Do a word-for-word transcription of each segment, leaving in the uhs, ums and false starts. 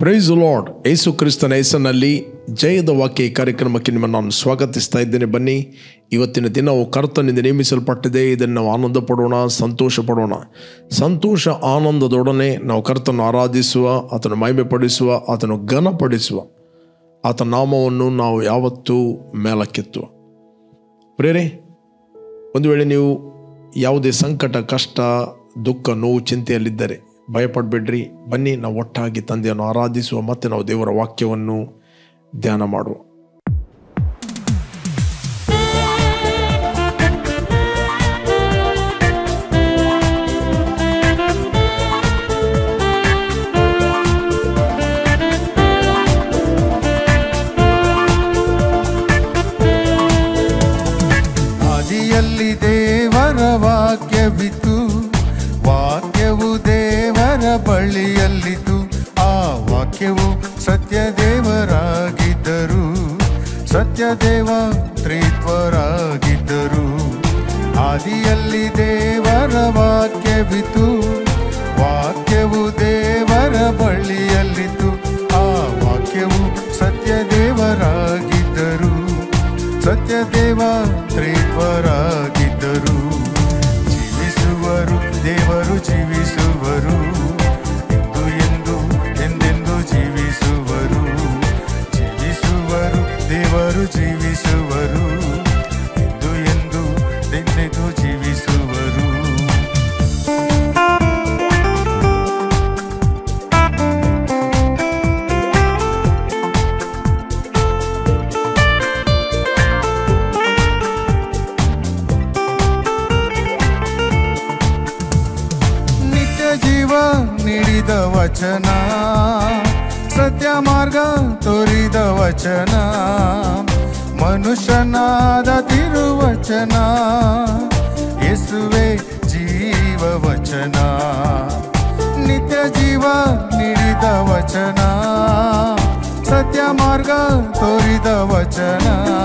Price lord. ಯೇಸು ಕ್ರಿಸ್ತನ ಹೆಸರಿನಲ್ಲಿ ಜಯದ ವಾಕ್ಯ ಈ ಕಾರ್ಯಕ್ರಮಕ್ಕೆ ನಿಮ್ಮನ್ನು ನಾನು ಸ್ವಾಗತಿಸ್ತಾ ಇದ್ದೇನೆ. ಬನ್ನಿ, ಇವತ್ತಿನ ದಿನವು ಕರ್ತನಿಂದ ನೇಮಿಸಲ್ಪಟ್ಟಿದೆ. ಇದನ್ನು ನಾವು ಆನಂದ ಪಡೋಣ, ಸಂತೋಷ ಪಡೋಣ. ಸಂತೋಷ ಆನಂದದೊಡನೆ ನಾವು ಕರ್ತನ ಆರಾಧಿಸುವ, ಆತನ ಮಹಿಮೆ ಪಡಿಸುವ, ಆತನ ಘನಪಡಿಸುವ, ಆತನ ನಾಮವನ್ನು ನಾವು ಯಾವತ್ತೂ ಮೇಲಕ್ಕೆತ್ತುವ. ಪ್ರೇರೆ, ಒಂದು ವೇಳೆ ನೀವು ಯಾವುದೇ ಸಂಕಟ, ಕಷ್ಟ, ದುಃಖ, ನೋವು, ಚಿಂತೆಯಲ್ಲಿದ್ದರೆ ಭಯಪಡಬೇಡ್ರಿ. ಬನ್ನಿ, ನಾವು ಒಟ್ಟಾಗಿ ತಂದೆಯನ್ನು ಆರಾಧಿಸುವ, ಮತ್ತು ನಾವು ದೇವರ ವಾಕ್ಯವನ್ನು ಧ್ಯಾನ ಮಾಡುವ. ಆದಿಯಲ್ಲಿ ದೇವರ ವಾಕ್ಯವಿತ್ತು, ವಾಕ್ಯವು ದೇವರ ಬಳಿಯಲ್ಲಿತು, ಆ ವಾಕ್ಯವು ಸತ್ಯ ದೇವರಾಗಿದ್ದರು, ಸತ್ಯ ದೇವ ತ್ರಿತ್ವರಾಗಿದ್ದರು. ಆದಿಯಲ್ಲಿ ದೇವರ ವಾಕ್ಯವಿತ್ತು, ವಾಕ್ಯವು ದೇವರ ಬಳಿಯಲ್ಲಿತು, ಆ ವಾಕ್ಯವು ಸತ್ಯ ದೇವರಾಗಿದ್ದರು, ಸತ್ಯ ದೇವ ತ್ರಿತ್ವರಾಗಿದ್ದರು. ಜೀವಿಸುವರು ದೇವರು ಜೀವಿಸುವರು, ಎಂದು ಎಂದು ಎಂದೆಂದು ಜೀವಿಸುವರು. ಜೀವಿಸುವರು ದೇವರು ಜೀವಿಸುವರು, ಎಂದು ಎಂದು ಎಂದೆಂದು ಜೀವಿಸುವರು. ನೀಡಿದ ವಚನ, ಸತ್ಯ ಮಾರ್ಗ ತೋರಿದ ವಚನ, ಮನುಷ್ಯನಾದ ತಿರುವಚನ, ಯೇಸುವೆ ಜೀವ ವಚನ. ನಿತ್ಯ ಜೀವ ನೀಡಿದ ವಚನ, ಸತ್ಯ ಮಾರ್ಗ ತೋರಿದ ವಚನ,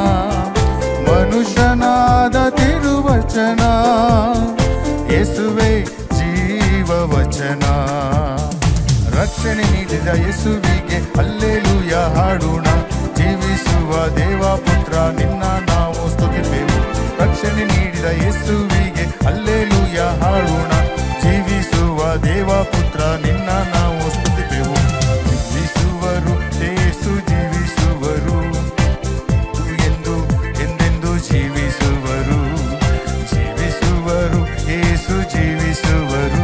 ಮನುಷ್ಯನಾದ ತಿರುವಚನ, ಯೇಸುವೆ ವಚನ. ರಕ್ಷಣೆ ನೀಡಿದ ಯೇಸುವಿಗೆ ಹಲ್ಲೆಲೂಯ ಹಾಡೋಣ, ಜೀವಿಸುವ ದೇವಪುತ್ರ ನಿನ್ನ ನಾವು ಸ್ತುತಿಪೆವು. ರಕ್ಷಣೆ ನೀಡಿದ ಯೇಸುವಿಗೆ ಹಲ್ಲೆಲೂಯ ಹಾಡೋಣ, ಜೀವಿಸುವ ದೇವಪುತ್ರ ನಿನ್ನ ನಾವು ಸ್ತುತಿಪೆವು. ಜೀವಿಸುವರು ಯೇಸು ಜೀವಿಸುವರು, ಎಂದು ಎಂದೆಂದು ಜೀವಿಸುವರು. ಜೀವಿಸುವರು ಯೇಸು ಜೀವಿಸುವರು,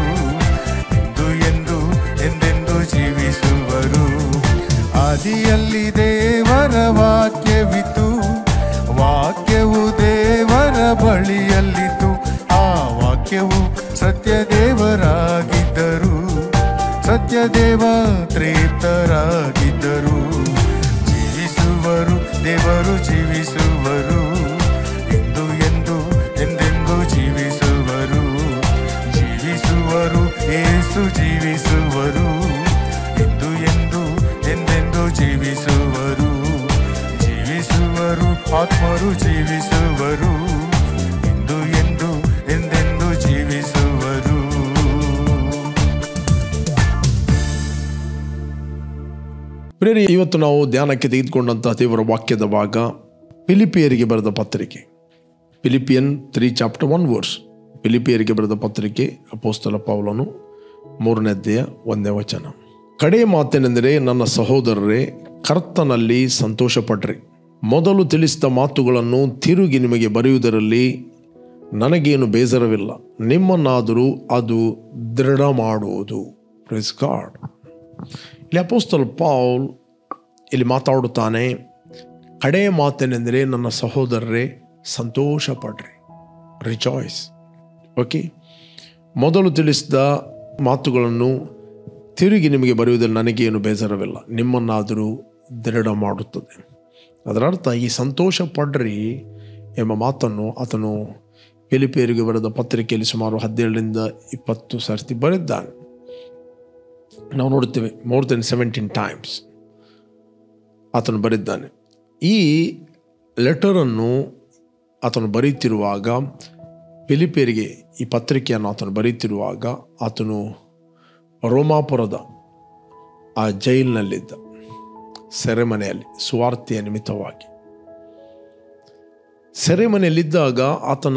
ಆದಿಯಲ್ಲಿ ದೇವರ ವಾಕ್ಯವಿತ್ತು, ವಾಕ್ಯವು ದೇವರ ಬಳಿಯಲ್ಲಿತ್ತು, ಆ ವಾಕ್ಯವು ಸತ್ಯ ದೇವರಾಗಿದ್ದರು, ಸತ್ಯ ದೇವ ತ್ರಿತ್ವರಾಗಿದ್ದರು. ಜೀವಿಸುವರು ದೇವರು ಜೀವಿಸುವರು, ಎಂದು ಎಂದು ಎಂದೆಂದು ಜೀವಿಸುವರು. ಜೀವಿಸುವರು ಯೇಸು ಜೀವಿಸುವರು, ಎಂದು ಎಂದು ಎಂದೆಂದು ಜೀವಿಸುವರು. ಜೀವಿಸುವರು ಆತ್ಮರು ಜೀವಿಸುವರು, ಎಂದು ಎಂದು ಎಂದೆಂದು ಜೀವಿಸುವರು. ಪ್ರೇರಿ, ಇವತ್ತು ನಾವು ಧ್ಯಾನಕ್ಕೆ ತೆಗೆದುಕೊಂಡಂತಹ ದೇವರ ವಾಕ್ಯದ ಭಾಗ ಫಿಲಿಪಿಯರಿಗೆ ಬರೆದ ಪತ್ರಿಕೆ, Philippian three chapter one verse. ಫಿಲಿಪಿಯರಿಗೆ ಬರೆದ ಪತ್ರಿಕೆ, ಅಪೊಸ್ತಲ ಪೌಲನು, ಮೂರನೇ ಅಧ್ಯಾಯ ಒಂದನೇ ವಚನ. ಕಡೆ ಮಾತೇನೆಂದರೆ, ನನ್ನ ಸಹೋದರರೇ, ಕರ್ತನಲ್ಲಿ ಸಂತೋಷಪಡ್ರಿ. ಮೊದಲು ತಿಳಿಸಿದ ಮಾತುಗಳನ್ನು ತಿರುಗಿ ನಿಮಗೆ ಬರೆಯುವುದರಲ್ಲಿ ನನಗೇನು ಬೇಸರವಿಲ್ಲ, ನಿಮ್ಮನ್ನಾದರೂ ಅದು ದೃಢ ಮಾಡುವುದು. Praise God. ಇಲ್ಲಿ ಅಪೊಸ್ತಲ ಪೌಲ್ ಇಲ್ಲಿ ಮಾತಾಡುತ್ತಾನೆ, ಕಡೆ ಮಾತೇನೆಂದರೆ ನನ್ನ ಸಹೋದರರೇ ಸಂತೋಷಪಡ್ರಿ, ರಿಜಾಯ್ಸ್. ಓಕೆ, ಮೊದಲು ತಿಳಿಸಿದ ಮಾತುಗಳನ್ನು ತಿರುಗಿ ನಿಮಗೆ ಬರೆಯುವುದರಲ್ಲಿ ನನಗೇನು ಬೇಸರವಿಲ್ಲ, ನಿಮ್ಮನ್ನಾದರೂ ದೃಢ ಮಾಡುತ್ತದೆ. ಅದರ ಅರ್ಥ, ಈ ಸಂತೋಷ ಪಡ್ರಿ ಎಂಬ ಮಾತನ್ನು ಆತನು ಫಿಲಿಪಿಯರಿಗೆ ಬರೆದ ಪತ್ರಿಕೆಯಲ್ಲಿ ಸುಮಾರು ಹದಿನೇಳರಿಂದ ಇಪ್ಪತ್ತು ಸರ್ತಿ ಬರೆದಿದ್ದಾನೆ. ನಾವು ನೋಡುತ್ತೇವೆ, ಮೋರ್ ದೆನ್ ಸೆವೆಂಟೀನ್ ಟೈಮ್ಸ್ ಆತನು ಬರೆದಿದ್ದಾನೆ. ಈ ಲೆಟರನ್ನು ಆತನು ಬರೆಯುತ್ತಿರುವಾಗ, ಫಿಲಿಪಿಯರಿಗೆ ಈ ಪತ್ರಿಕೆಯನ್ನು ಆತನು ಬರೆಯುತ್ತಿರುವಾಗ, ಆತನು ರೋಮಾಪುರದ ಆ ಜೈಲಿನಲ್ಲಿದ್ದ, ಸೆರೆಮನೆಯಲ್ಲಿ ಸುವಾರ್ತೆಯ ನಿಮಿತ್ತವಾಗಿ. ಸೆರೆಮನೆಯಲ್ಲಿದ್ದಾಗ ಆತನ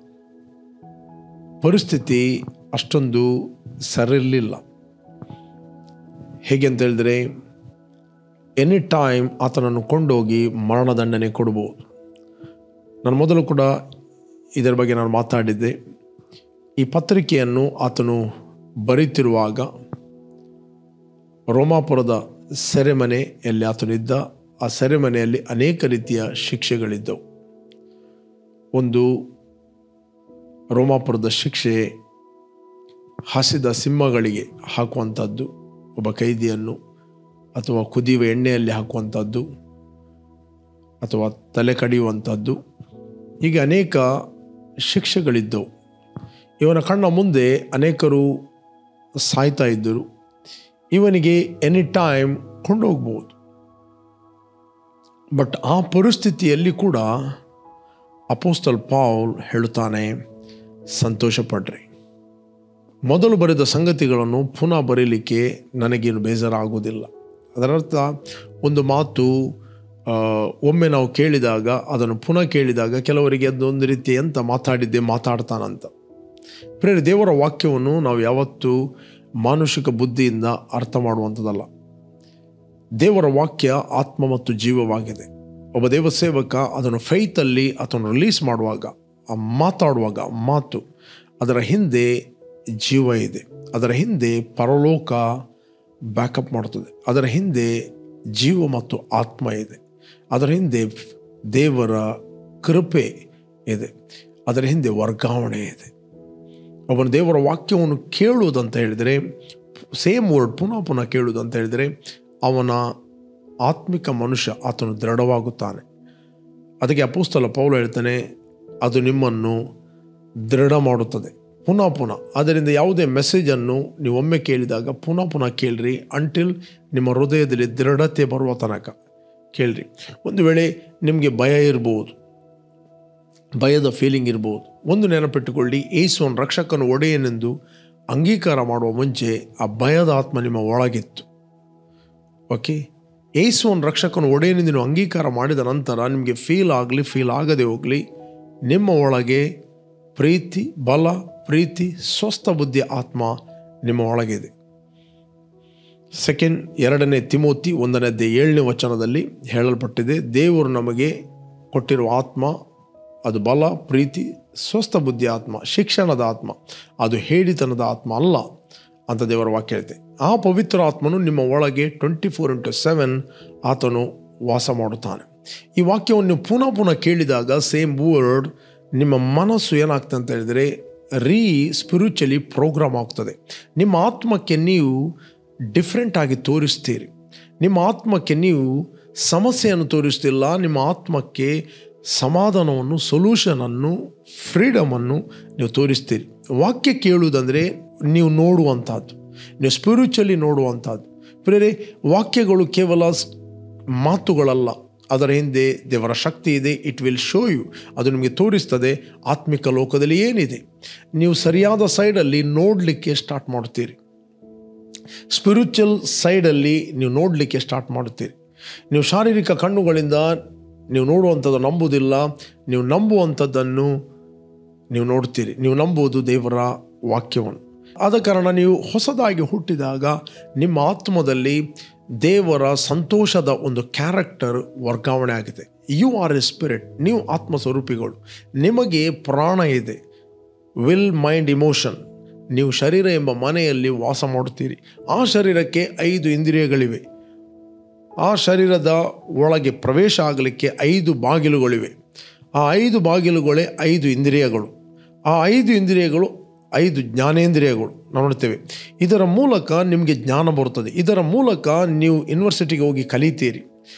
ಪರಿಸ್ಥಿತಿ ಅಷ್ಟೊಂದು ಸರಿರಲಿಲ್ಲ. ಹೇಗೆ ಅಂತ ಹೇಳಿದ್ರೆ, ಎನಿ ಟೈಮ್ ಆತನನ್ನು ಕೊಂಡೋಗಿ ಮರಣದಂಡನೆ ಕೊಡ್ಬೋದು. ನಾನು ಮೊದಲು ಕೂಡ ಇದರ ಬಗ್ಗೆ ನಾನು ಮಾತಾಡಿದ್ದೆ. ಈ ಪತ್ರಿಕೆಯನ್ನು ಆತನು ಬರೀತಿರುವಾಗ ರೋಮಾಪುರದ ಸೆರೆಮನೆಯಲ್ಲಿ ಆತನಿದ್ದ. ಆ ಸೆರೆಮನೆಯಲ್ಲಿ ಅನೇಕ ರೀತಿಯ ಶಿಕ್ಷೆಗಳಿದ್ದವು. ಒಂದು ರೋಮಾಪುರದ ಶಿಕ್ಷೆ ಹಸಿದ ಸಿಂಹಗಳಿಗೆ ಹಾಕುವಂಥದ್ದು, ಒಬ್ಬ ಕೈದಿಯನ್ನು, ಅಥವಾ ಕುದಿಯುವ ಎಣ್ಣೆಯಲ್ಲಿ ಹಾಕುವಂಥದ್ದು, ಅಥವಾ ತಲೆ ಕಡಿಯುವಂಥದ್ದು. ಹೀಗೆ ಅನೇಕ ಶಿಕ್ಷೆಗಳಿದ್ದವು. ಇವನ ಕಣ್ಣ ಮುಂದೆ ಅನೇಕರು ಸಾಯ್ತಾ ಇದ್ದರು. ಇವನಿಗೆ ಎನಿ ಟೈಮ್ ಕೊಂಡೋಗ್ಬೋದು. ಬಟ್ ಆ ಪರಿಸ್ಥಿತಿಯಲ್ಲಿ ಕೂಡ ಅಪೊಸ್ತಲ ಪೌಲ್ ಹೇಳುತ್ತಾನೆ, ಸಂತೋಷಪಡ್ರಿ. ಮೊದಲು ಬರೆದ ಸಂಗತಿಗಳನ್ನು ಪುನಃ ಬರೀಲಿಕ್ಕೆ ನನಗೇನು ಬೇಜಾರಾಗುವುದಿಲ್ಲ. ಅದರರ್ಥ ಒಂದು ಮಾತು ಒಮ್ಮೆ ನಾವು ಕೇಳಿದಾಗ ಅದನ್ನು ಪುನಃ ಕೇಳಿದಾಗ ಕೆಲವರಿಗೆ ಅದೊಂದು ರೀತಿ ಎಂತ ಮಾತಾಡಿದ್ದೆ ಮಾತಾಡ್ತಾನಂತ. ಪ್ರೇರೆ, ದೇವರ ವಾಕ್ಯವನ್ನು ನಾವು ಯಾವತ್ತೂ ಮಾನುಷಿಕ ಬುದ್ಧಿಯಿಂದ ಅರ್ಥ ಮಾಡುವಂಥದ್ದಲ್ಲ. ದೇವರ ವಾಕ್ಯ ಆತ್ಮ ಮತ್ತು ಜೀವವಾಗಿದೆ. ಒಬ್ಬ ದೇವ ಸೇವಕ ಅದನ್ನು ಫೈತಲ್ಲಿ ಅದನ್ನು ರಿಲೀಸ್ ಮಾಡುವಾಗ, ಆ ಮಾತಾಡುವಾಗ ಮಾತು, ಅದರ ಹಿಂದೆ ಜೀವ ಇದೆ, ಅದರ ಹಿಂದೆ ಪರಲೋಕ ಬ್ಯಾಕಪ್ ಮಾಡ್ತದೆ, ಅದರ ಹಿಂದೆ ಜೀವ ಮತ್ತು ಆತ್ಮ ಇದೆ, ಅದರ ಹಿಂದೆ ದೇವರ ಕೃಪೆ ಇದೆ, ಅದರ ಹಿಂದೆ ವರ್ಗಾವಣೆ ಇದೆ. ಒಬ್ಬನ ದೇವರ ವಾಕ್ಯವನ್ನು ಕೇಳುವುದಂತ ಹೇಳಿದರೆ, ಸೇಮ್ ವರ್ಡ್ ಪುನಃ ಪುನಃ ಕೇಳುವುದಂತ ಹೇಳಿದರೆ, ಅವನ ಆತ್ಮಿಕ ಮನುಷ್ಯ ಆತನು ದೃಢವಾಗುತ್ತಾನೆ. ಅದಕ್ಕೆ ಅಪೊಸ್ತಲ ಪೌಲ ಹೇಳ್ತಾನೆ, ಅದು ನಿಮ್ಮನ್ನು ದೃಢ ಮಾಡುತ್ತದೆ ಪುನಃ ಪುನಃ. ಅದರಿಂದ ಯಾವುದೇ ಮೆಸೇಜನ್ನು ನೀವು ಒಮ್ಮೆ ಕೇಳಿದಾಗ ಪುನಃ ಪುನಃ ಕೇಳ್ರಿ, ಅಂಟಿಲ್ ನಿಮ್ಮ ಹೃದಯದಲ್ಲಿ ದೃಢತೆ ಬರುವ ತನಕ ಕೇಳ್ರಿ. ಒಂದು ವೇಳೆ ನಿಮಗೆ ಭಯ ಇರ್ಬೋದು, ಭಯದ ಫೀಲಿಂಗ್ ಇರ್ಬೋದು. ಒಂದು ನೆನಪಿಟ್ಟುಕೊಳ್ಳಿ, ಯೇಸುವನ್ನು ರಕ್ಷಕನ ಒಡೆಯನೆಂದು ಅಂಗೀಕಾರ ಮಾಡುವ ಮುಂಚೆ ಆ ಭಯದ ಆತ್ಮ ನಿಮ್ಮ ಒಳಗಿತ್ತು. ಓಕೆ, ಯೇಸುವನ್ನು ರಕ್ಷಕನ ಒಡೆಯನೆಂದು ನೀವು ಅಂಗೀಕಾರ ಮಾಡಿದ ನಂತರ ನಿಮಗೆ ಫೀಲ್ ಆಗಲಿ ಫೀಲ್ ಆಗದೆ ಹೋಗಲಿ, ನಿಮ್ಮ ಒಳಗೆ ಪ್ರೀತಿ, ಬಲ, ಪ್ರೀತಿ, ಸ್ವಸ್ಥ ಬುದ್ಧಿಯ ಆತ್ಮ ನಿಮ್ಮ ಒಳಗಿದೆ. ಸೆಕೆಂಡ್ ಎರಡನೇ ತಿಮೋತಿ ಒಂದನೇದೇ ಏಳನೇ ವಚನದಲ್ಲಿ ಹೇಳಲ್ಪಟ್ಟಿದೆ, ದೇವರು ನಮಗೆ ಕೊಟ್ಟಿರುವ ಆತ್ಮ ಅದು ಬಲ, ಪ್ರೀತಿ, ಸ್ವಸ್ಥ ಬುದ್ಧಿಯ ಆತ್ಮ, ಶಿಕ್ಷಣದ ಆತ್ಮ, ಅದು ಹೇಳಿತನದ ಆತ್ಮ ಅಲ್ಲ ಅಂತ ದೇವರ ವಾಕ್ಯ ಹೇಳ್ತೆ. ಆ ಪವಿತ್ರ ಆತ್ಮನು ನಿಮ್ಮ ಒಳಗೆ ಟ್ವೆಂಟಿ ಫೋರ್ ಇಂಟು ಸೆವೆನ್ ಆತನು ವಾಸ ಮಾಡುತ್ತಾನೆ. ಈ ವಾಕ್ಯವನ್ನು ನೀವು ಪುನಃ ಪುನಃ ಕೇಳಿದಾಗ ಸೇಮ್ ವರ್ಡ್ ನಿಮ್ಮ ಮನಸ್ಸು ಏನಾಗ್ತದೆ ಅಂತ ಹೇಳಿದರೆ ರೀ ಸ್ಪಿರಿಚುವಲಿ ಪ್ರೋಗ್ರಾಮ್ ಆಗ್ತದೆ. ನಿಮ್ಮ ಆತ್ಮಕ್ಕೆ ನೀವು ಡಿಫ್ರೆಂಟ್ ಆಗಿ ತೋರಿಸ್ತೀರಿ. ನಿಮ್ಮ ಆತ್ಮಕ್ಕೆ ನೀವು ಸಮಸ್ಯೆಯನ್ನು ತೋರಿಸ್ತಿಲ್ಲ, ನಿಮ್ಮ ಆತ್ಮಕ್ಕೆ ಸಮಾಧಾನವನ್ನು, ಸೊಲ್ಯೂಷನನ್ನು, ಫ್ರೀಡಮನ್ನು ನೀವು ತೋರಿಸ್ತೀರಿ. ವಾಕ್ಯ ಕೇಳುವುದಂದರೆ ನೀವು ನೋಡುವಂಥದ್ದು, ನೀವು ಸ್ಪಿರಿಚುವಲಿ ನೋಡುವಂಥದ್ದು. ಪ್ರೇರೆ, ವಾಕ್ಯಗಳು ಕೇವಲ ಮಾತುಗಳಲ್ಲ, ಅದರ ಹಿಂದೆ ದೇವರ ಶಕ್ತಿ ಇದೆ. ಇಟ್ ವಿಲ್ ಶೋ ಯು, ಅದು ನಿಮಗೆ ತೋರಿಸ್ತದೆ ಆತ್ಮಿಕ ಲೋಕದಲ್ಲಿ ಏನಿದೆ. ನೀವು ಸರಿಯಾದ ಸೈಡಲ್ಲಿ ನೋಡಲಿಕ್ಕೆ ಸ್ಟಾರ್ಟ್ ಮಾಡ್ತೀರಿ, ಸ್ಪಿರಿಚುವಲ್ ಸೈಡಲ್ಲಿ ನೀವು ನೋಡಲಿಕ್ಕೆ ಸ್ಟಾರ್ಟ್ ಮಾಡುತ್ತೀರಿ. ನೀವು ಶಾರೀರಿಕ ಕಣ್ಣುಗಳಿಂದ ನೀವು ನೋಡುವಂಥದ್ದು ನಂಬುವುದಿಲ್ಲ, ನೀವು ನಂಬುವಂಥದ್ದನ್ನು ನೀವು ನೋಡ್ತೀರಿ. ನೀವು ನಂಬುವುದು ದೇವರ ವಾಕ್ಯವನ್ನು. ಆದ ಕಾರಣ ನೀವು ಹೊಸದಾಗಿ ಹುಟ್ಟಿದಾಗ ನಿಮ್ಮ ಆತ್ಮದಲ್ಲಿ ದೇವರ ಸಂತೋಷದ ಒಂದು ಕ್ಯಾರೆಕ್ಟರ್ ವರ್ಗಾವಣೆ ಆಗಿದೆ. ಯು ಆರ್ ಎ ಸ್ಪಿರಿಟ್, ನೀವು ಆತ್ಮಸ್ವರೂಪಿಗಳು. ನಿಮಗೆ ಪ್ರಾಣ ಇದೆ, ವಿಲ್, ಮೈಂಡ್, ಇಮೋಷನ್. ನೀವು ಶರೀರ ಎಂಬ ಮನೆಯಲ್ಲಿ ವಾಸ ಮಾಡುತ್ತೀರಿ. ಆ ಶರೀರಕ್ಕೆ ಐದು ಇಂದ್ರಿಯಗಳಿವೆ. ಆ ಶರೀರದ ಒಳಗೆ ಪ್ರವೇಶ ಆಗಲಿಕ್ಕೆ ಐದು ಬಾಗಿಲುಗಳಿವೆ. ಆ ಐದು ಬಾಗಿಲುಗಳೇ ಐದು ಇಂದ್ರಿಯಗಳು. ಆ ಐದು ಇಂದ್ರಿಯಗಳು ಐದು ಜ್ಞಾನೇಂದ್ರಿಯಗಳು ನಾವು ನೋಡ್ತೇವೆ. ಇದರ ಮೂಲಕ ನಿಮಗೆ ಜ್ಞಾನ ಬರುತ್ತದೆ. ಇದರ ಮೂಲಕ ನೀವು ಯೂನಿವರ್ಸಿಟಿಗೆ ಹೋಗಿ ಕಲಿತೀರಿ,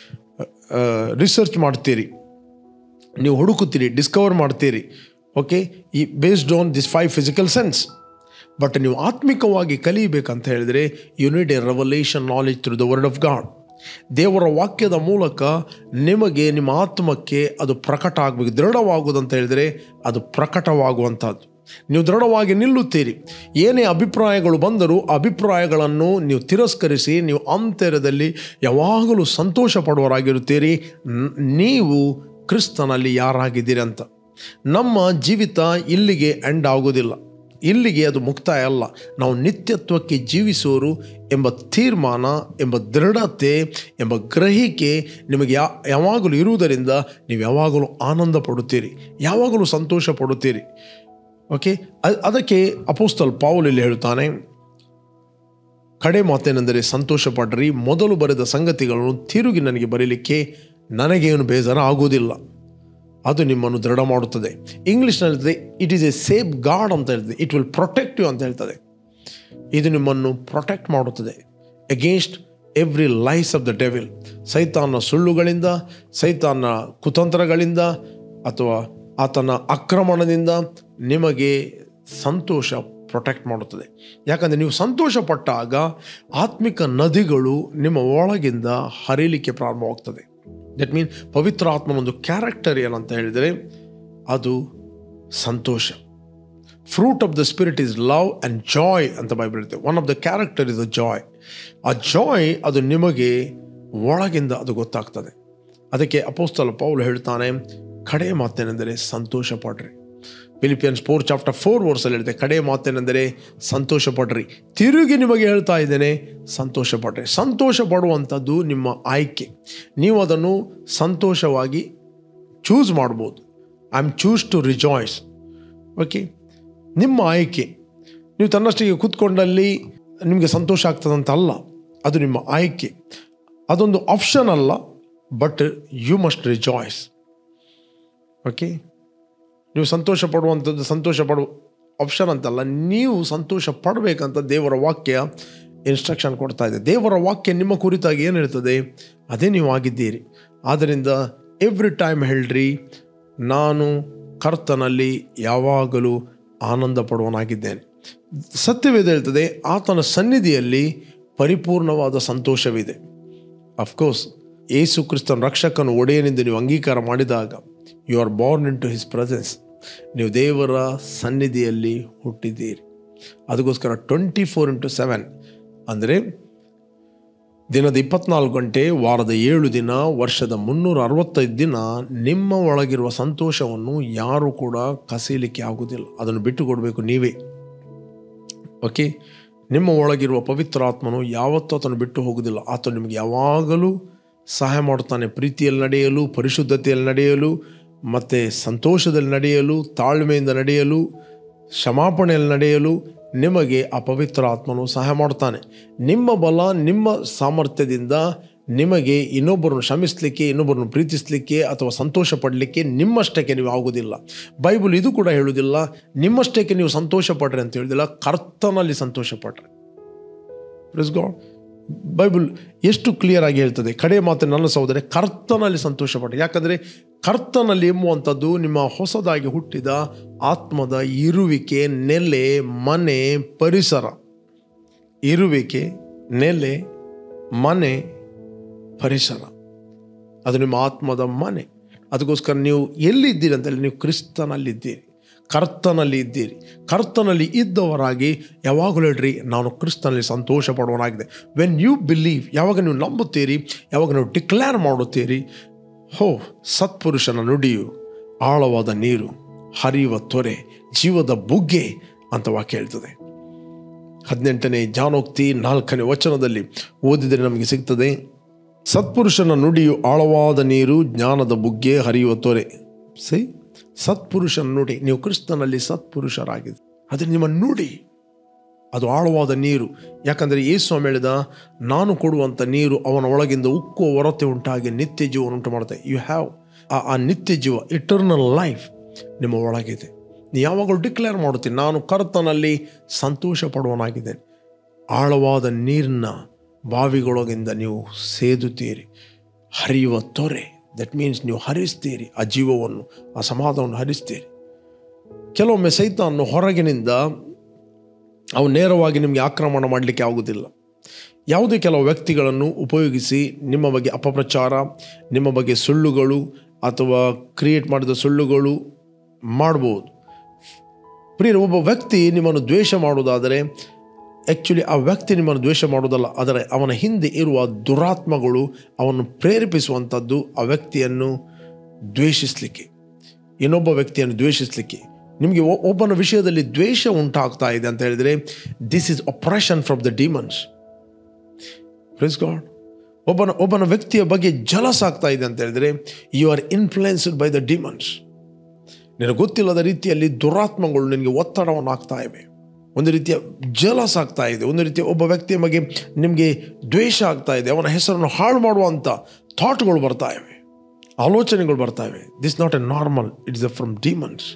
ರಿಸರ್ಚ್ ಮಾಡ್ತೀರಿ, ನೀವು ಹುಡುಕುತ್ತೀರಿ, ಡಿಸ್ಕವರ್ ಮಾಡ್ತೀರಿ. ಓಕೆ, ಈ based on this five physical sense. But ನೀವು ಆತ್ಮಿಕವಾಗಿ ಕಲಿಯಬೇಕಂತ ಹೇಳಿದರೆ you need a revelation knowledge through the word of God. ದೇವರ ವಾಕ್ಯದ ಮೂಲಕ ನಿಮಗೆ ನಿಮ್ಮ ಆತ್ಮಕ್ಕೆ ಅದು ಪ್ರಕಟ ಆಗಬೇಕು. ದೃಢವಾಗುವುದಂತ ಹೇಳಿದರೆ ಅದು ಪ್ರಕಟವಾಗುವಂಥದ್ದು. ನೀವು ದೃಢವಾಗಿ ನಿಲ್ಲುತ್ತೀರಿ. ಏನೇ ಅಭಿಪ್ರಾಯಗಳು ಬಂದರೂ ಅಭಿಪ್ರಾಯಗಳನ್ನು ನೀವು ತಿರಸ್ಕರಿಸಿ ನೀವು ಅಂತರ್ಯದಲ್ಲಿ ಯಾವಾಗಲೂ ಸಂತೋಷ ಪಡುವವರಾಗಿರುತ್ತೀರಿ. ನೀವು ಕ್ರಿಸ್ತನಲ್ಲಿ ಯಾರಾಗಿದ್ದೀರಿ ಅಂತ. ನಮ್ಮ ಜೀವಿತ ಇಲ್ಲಿಗೆ ಎಂಡ್ ಆಗೋದಿಲ್ಲ, ಇಲ್ಲಿಗೆ ಅದು ಮುಕ್ತಾಯ ಅಲ್ಲ. ನಾವು ನಿತ್ಯತ್ವಕ್ಕೆ ಜೀವಿಸುವರು ಎಂಬ ತೀರ್ಮಾನ, ಎಂಬ ದೃಢತೆ, ಎಂಬ ಗ್ರಹಿಕೆ ನಿಮಗೆ ಯಾ ಯಾವಾಗಲೂ ಇರುವುದರಿಂದ ನೀವು ಯಾವಾಗಲೂ ಆನಂದ ಪಡುತ್ತೀರಿ, ಯಾವಾಗಲೂ ಸಂತೋಷ ಪಡುತ್ತೀರಿ. ಓಕೆ, ಅದಕ್ಕೆ ಅಪೊಸ್ತಲ ಪೌಲ್ ಇಲ್ಲಿ ಹೇಳ್ತಾನೆ, ಕಡೆ ಮಾತೇನೆಂದರೆ ಸಂತೋಷ ಪಡ್ರಿ. ಮೊದಲು ಬರೆದ ಸಂಗತಿಗಳನ್ನು ತಿರುಗಿ ನನಗೆ ಬರೀಲಿಕ್ಕೆ ನನಗೇನು ಬೇಜಾರ ಆಗುವುದಿಲ್ಲ, ಅದು ನಿಮ್ಮನ್ನು ದೃಢ ಮಾಡುತ್ತದೆ. ಇಂಗ್ಲೀಷ್ನಲ್ಲಿ ಹೇಳ್ತದೆ it is a safeguard ಅಂತ ಹೇಳ್ತದೆ, ಇಟ್ ವಿಲ್ ಪ್ರೊಟೆಕ್ಟ್ ಯು ಅಂತ ಹೇಳ್ತದೆ. ಇದು ನಿಮ್ಮನ್ನು ಪ್ರೊಟೆಕ್ಟ್ ಮಾಡುತ್ತದೆ against every lies of the devil. ಸೈತಾನ ಸುಳ್ಳುಗಳಿಂದ, ಸೈತಾನ ಕುತಂತ್ರಗಳಿಂದ ಅಥವಾ ಆತನ ಆಕ್ರಮಣದಿಂದ ನಿಮಗೆ ಸಂತೋಷ ಪ್ರೊಟೆಕ್ಟ್ ಮಾಡುತ್ತದೆ. ಯಾಕಂದರೆ ನೀವು ಸಂತೋಷ ಪಟ್ಟಾಗ ಆತ್ಮಿಕ ನದಿಗಳು ನಿಮ್ಮ ಒಳಗಿಂದ ಹರಿಲಿಕ್ಕೆ ಪ್ರಾರಂಭವಾಗ್ತದೆ. ದಟ್ ಮೀನ್ ಪವಿತ್ರ ಆತ್ಮನೊಂದು ಕ್ಯಾರೆಕ್ಟರ್ ಏನಂತ ಹೇಳಿದರೆ ಅದು ಸಂತೋಷ. Fruit of the spirit is love and joy ಅಂತ ಬೈಬಲ್ ಹೇಳ್ತೇವೆ. One of the character is the joy. ಆ ಜಾಯ್ ಅದು ನಿಮಗೆ ಒಳಗಿಂದ ಅದು ಗೊತ್ತಾಗ್ತದೆ. ಅದಕ್ಕೆ ಅಪೊಸ್ತಲ ಪೌಲ್ ಹೇಳ್ತಾನೆ, ಕಡೆ ಮಾತೇನೆಂದರೆ ಸಂತೋಷ ಪಡ್ರಿ. ಫಿಲಿಪಿಯನ್ಸ್ ಫೋರ್ ಚಾಪ್ಟರ್ ಫೋರ್ ವರ್ಸಲ್ಲಿ ಹೇಳ್ತೇವೆ, ಕಡೆ ಮಾತೇನೆಂದರೆ ಸಂತೋಷ ಪಡ್ರಿ. ತಿರುಗಿ ನಿಮಗೆ ಹೇಳ್ತಾ ಇದ್ದೇನೆ, ಸಂತೋಷ ಪಡ್ರಿ. ಸಂತೋಷ ಪಡುವಂಥದ್ದು ನಿಮ್ಮ ಆಯ್ಕೆ. ನೀವು ಅದನ್ನು ಸಂತೋಷವಾಗಿ ಚೂಸ್ ಮಾಡ್ಬೋದು. I am choose to rejoice. Okay, ನಿಮ್ಮ ಆಯ್ಕೆ. ನೀವು ತನ್ನಷ್ಟಿಗೆ ಕೂತ್ಕೊಂಡಲ್ಲಿ ನಿಮಗೆ ಸಂತೋಷ ಆಗ್ತದಂತ ಅಲ್ಲ, ಅದು ನಿಮ್ಮ ಆಯ್ಕೆ. ಅದೊಂದು ಆಪ್ಷನ್ ಅಲ್ಲ, but you must rejoice. Okay, ನೀವು ಸಂತೋಷ ಪಡುವಂಥದ್ದು ಸಂತೋಷ ಪಡುವ ಆಪ್ಷನ್ ಅಂತಲ್ಲ, ನೀವು ಸಂತೋಷ ಪಡಬೇಕಂತ ದೇವರ ವಾಕ್ಯ ಇನ್ಸ್ಟ್ರಕ್ಷನ್ ಕೊಡ್ತಾ ಇದೆ. ದೇವರ ವಾಕ್ಯ ನಿಮ್ಮ ಕುರಿತಾಗಿ ಏನು ಹೇಳ್ತದೆ ಅದೇ ನೀವು ಆಗಿದ್ದೀರಿ. ಆದ್ದರಿಂದ ಎವ್ರಿ ಟೈಮ್ ಹೇಳ್ರಿ, ನಾನು ಕರ್ತನಲ್ಲಿ ಯಾವಾಗಲೂ ಆನಂದ ಪಡುವನಾಗಿದ್ದೇನೆ. ಸತ್ಯವೇದ ಹೇಳ್ತದೆ, ಆತನ ಸನ್ನಿಧಿಯಲ್ಲಿ ಪರಿಪೂರ್ಣವಾದ ಸಂತೋಷವಿದೆ. ಅಫ್ಕೋರ್ಸ್ ಯೇಸು ಕ್ರಿಸ್ತನ ರಕ್ಷಕನು ಒಡೆಯನೆಂದು ನೀವು ಅಂಗೀಕಾರ ಮಾಡಿದಾಗ you are born in to his presence. ನೀವು ದೇವರ ಸನ್ನಿಧಿಯಲ್ಲಿ ಹುಟ್ಟಿದ್ದೀರಿ. ಅದಕ್ಕೋಸ್ಕರ ಟ್ವೆಂಟಿ ಫೋರ್ ಇಂಟು ಸೆವೆನ್ ಅಂದರೆ ದಿನದ ಇಪ್ಪತ್ನಾಲ್ಕು ಗಂಟೆ, ವಾರದ ಏಳು ದಿನ, ವರ್ಷದ ಮುನ್ನೂರ ಅರವತ್ತೈದು ದಿನ ನಿಮ್ಮ ಒಳಗಿರುವ ಸಂತೋಷವನ್ನು ಯಾರೂ ಕೂಡ ಕಸೀಲಿಕ್ಕೆ ಆಗುವುದಿಲ್ಲ. ಅದನ್ನು ಬಿಟ್ಟು ಕೊಡಬೇಕು ನೀವೇ. ಓಕೆ, ನಿಮ್ಮ ಒಳಗಿರುವ ಪವಿತ್ರ ಆತ್ಮನು ಯಾವತ್ತೂ ಆತನು ಬಿಟ್ಟು ಹೋಗುವುದಿಲ್ಲ. ಆತನು ನಿಮಗೆ ಯಾವಾಗಲೂ ಸಹಾಯ ಮಾಡುತ್ತಾನೆ. ಪ್ರೀತಿಯಲ್ಲಿ ನಡೆಯಲು, ಪರಿಶುದ್ಧತೆಯಲ್ಲಿ ನಡೆಯಲು, ಮತ್ತು ಸಂತೋಷದಲ್ಲಿ ನಡೆಯಲು, ತಾಳ್ಮೆಯಿಂದ ನಡೆಯಲು, ಕ್ಷಮಾಪಣೆಯಲ್ಲಿ ನಡೆಯಲು ನಿಮಗೆ ಆ ಪವಿತ್ರ ಆತ್ಮನು ಸಹಾಯ ಮಾಡುತ್ತಾನೆ. ನಿಮ್ಮ ಬಲ, ನಿಮ್ಮ ಸಾಮರ್ಥ್ಯದಿಂದ ನಿಮಗೆ ಇನ್ನೊಬ್ಬರನ್ನು ಕ್ಷಮಿಸಲಿಕ್ಕೆ, ಇನ್ನೊಬ್ಬರನ್ನು ಪ್ರೀತಿಸಲಿಕ್ಕೆ ಅಥವಾ ಸಂತೋಷ ಪಡಲಿಕ್ಕೆ ನಿಮ್ಮಷ್ಟಕ್ಕೆ ನೀವು ಆಗುವುದಿಲ್ಲ. ಬೈಬಲ್ ಇದು ಕೂಡ ಹೇಳುವುದಿಲ್ಲ ನಿಮ್ಮಷ್ಟಕ್ಕೆ ನೀವು ಸಂತೋಷ ಪಡ್ರಿ ಅಂತ ಹೇಳುವುದಿಲ್ಲ, ಕರ್ತನಲ್ಲಿ ಸಂತೋಷ ಪಡ್ರಿ. Praise God. ಬೈಬಲ್ ಎಷ್ಟು ಕ್ಲಿಯರ್ ಆಗಿ ಹೇಳ್ತದೆ, ಕಡೆ ಮಾತು ನನ್ನ ಸಹೋದರ, ಕರ್ತನಲ್ಲಿ ಸಂತೋಷ ಪಡ್ರಿ. ಯಾಕಂದರೆ ಕರ್ತನಲ್ಲಿ ಎಂಬುವಂಥದ್ದು ನಿಮ್ಮ ಹೊಸದಾಗಿ ಹುಟ್ಟಿದ ಆತ್ಮದ ಇರುವಿಕೆ, ನೆಲೆ, ಮನೆ, ಪರಿಸರ. ಇರುವಿಕೆ, ನೆಲೆ, ಮನೆ, ಪರಿಸರ, ಅದು ನಿಮ್ಮ ಆತ್ಮದ ಮನೆ. ಅದಕ್ಕೋಸ್ಕರ ನೀವು ಎಲ್ಲಿದ್ದೀರಿ ಅಂತೇಳಿ ನೀವು ಕ್ರಿಸ್ತನಲ್ಲಿದ್ದೀರಿ, ಕರ್ತನಲ್ಲಿ ಇದ್ದೀರಿ. ಕರ್ತನಲ್ಲಿ ಇದ್ದವರಾಗಿ ಯಾವಾಗಲೂ ಹೇಳ್ರಿ, ನಾನು ಕ್ರಿಸ್ತನಲ್ಲಿ ಸಂತೋಷ ಪಡುವನಾಗಿದೆ. ವೆನ್ ಯು ಬಿಲೀವ್, ಯಾವಾಗ ನೀವು ನಂಬುತ್ತೀರಿ, ಯಾವಾಗ ನೀವು ಡಿಕ್ಲೇರ್ ಮಾಡುತ್ತೀರಿ, ಹೋ ಸತ್ಪುರುಷನ ನುಡಿಯು ಆಳವಾದ ನೀರು, ಹರಿಯುವ ತೊರೆ, ಜೀವದ ಬುಗ್ಗೆ ಅಂತ ವಾಕ್ಯ ಹೇಳ್ತದೆ. ಹದಿನೆಂಟನೇ ಜಾನೋಕ್ತಿ ನಾಲ್ಕನೇ ವಚನದಲ್ಲಿ ಓದಿದರೆ ನಮಗೆ ಸಿಗ್ತದೆ, ಸತ್ಪುರುಷನ ನುಡಿಯು ಆಳವಾದ ನೀರು, ಜ್ಞಾನದ ಬುಗ್ಗೆ, ಹರಿಯುವ ತೊರೆ. ಸಿ, ಸತ್ಪುರುಷನ ನುಡಿ. ನೀವು ಕ್ರಿಸ್ತನಲ್ಲಿ ಸತ್ಪುರುಷರಾಗಿದೆ. ಅದು ನಿಮ್ಮ ನುಡಿ, ಅದು ಆಳವಾದ ನೀರು. ಯಾಕಂದರೆ ಯೇಸು ಹೇಳಿದ, ನಾನು ಕೊಡುವಂಥ ನೀರು ಅವನ ಒಳಗಿಂದ ಉಕ್ಕುವ ಹೊರತೆ ಉಂಟಾಗಿ ನಿತ್ಯ ಜೀವನ ಉಂಟು ಮಾಡುತ್ತೆ. ಯು ಹ್ಯಾವ್ ಆ ಆ ನಿತ್ಯ ಜೀವ, ಇಟರ್ನಲ್ ಲೈಫ್ ನಿಮ್ಮ ಒಳಗಿದೆ. ನೀವು ಯಾವಾಗಲೂ ಡಿಕ್ಲೇರ್ ಮಾಡುತ್ತೀನಿ, ನಾನು ಕರ್ತನಲ್ಲಿ ಸಂತೋಷ ಪಡುವನಾಗಿದ್ದೇನೆ. ಆಳವಾದ ನೀರಿನ ಬಾವಿಗಳೊಳಗಿಂದ ನೀವು ಸೇದುತ್ತೀರಿ. ಹರಿಯುವ ತೊರೆ, ದಟ್ ಮೀನ್ಸ್ ನೀವು ಹರಿಸ್ತೀರಿ ಆ ಜೀವವನ್ನು, ಆ ಸಮಾಧಾನವನ್ನು ಹರಿಸ್ತೀರಿ. ಕೆಲವೊಮ್ಮೆ ಸೈತಾನನು ಹೊರಗಿನಿಂದ ಅವು ನೇರವಾಗಿ ನಿಮಗೆ ಆಕ್ರಮಣ ಮಾಡಲಿಕ್ಕೆ ಆಗುವುದಿಲ್ಲ. ಯಾವುದೇ ಕೆಲವು ವ್ಯಕ್ತಿಗಳನ್ನು ಉಪಯೋಗಿಸಿ ನಿಮ್ಮ ಬಗ್ಗೆ ಅಪಪ್ರಚಾರ, ನಿಮ್ಮ ಬಗ್ಗೆ ಸುಳ್ಳುಗಳು ಅಥವಾ ಕ್ರಿಯೇಟ್ ಮಾಡಿದ ಸುಳ್ಳುಗಳು ಮಾಡ್ಬೋದು. ಪ್ರಿಯರೇ, ಒಬ್ಬ ವ್ಯಕ್ತಿ ನಿಮ್ಮನ್ನು ದ್ವೇಷ ಮಾಡುವುದಾದರೆ ಆ್ಯಕ್ಚುಲಿ ಆ ವ್ಯಕ್ತಿ ನಿಮ್ಮನ್ನು ದ್ವೇಷ ಮಾಡುವುದಲ್ಲ, ಆದರೆ ಅವನ ಹಿಂದೆ ಇರುವ ದುರಾತ್ಮಗಳು ಅವನ್ನು ಪ್ರೇರೇಪಿಸುವಂಥದ್ದು ಆ ವ್ಯಕ್ತಿಯನ್ನು ದ್ವೇಷಿಸಲಿಕ್ಕೆ, ಇನ್ನೊಬ್ಬ ವ್ಯಕ್ತಿಯನ್ನು ದ್ವೇಷಿಸಲಿಕ್ಕೆ. ನಿಮಗೆ ಒಬ್ಬನ ವಿಷಯದಲ್ಲಿ ದ್ವೇಷ ಉಂಟಾಗ್ತಾ ಇದೆ ಅಂತ ಹೇಳಿದರೆ this is oppression from the demons. Praise God. ಒಬ್ಬನ ಒಬ್ಬನ ವ್ಯಕ್ತಿಯ ಬಗ್ಗೆ ಜಲಸ್ ಆಗ್ತಾ ಇದೆ ಅಂತ ಹೇಳಿದರೆ you are influenced by the demons. ನಿನಗೆ ಗೊತ್ತಿಲ್ಲದ ರೀತಿಯಲ್ಲಿ ದುರಾತ್ಮಗಳು ನಿನಗೆ ಒತ್ತಡವನ್ನು ಆಗ್ತಾ ಇವೆ. ಒಂದು ರೀತಿಯ ಜಲಸ್ ಆಗ್ತಾ ಇದೆ, ಒಂದು ರೀತಿಯ ಒಬ್ಬ ವ್ಯಕ್ತಿಯ ಬಗ್ಗೆ ನಿಮಗೆ ದ್ವೇಷ ಆಗ್ತಾ ಇದೆ, ಅವನ ಹೆಸರನ್ನು ಹಾಳು ಮಾಡುವಂಥ ಥಾಟ್ಗಳು ಬರ್ತಾ ಇವೆ, ಆಲೋಚನೆಗಳು ಬರ್ತಾ ಇವೆ. This not a normal, it is a from demons.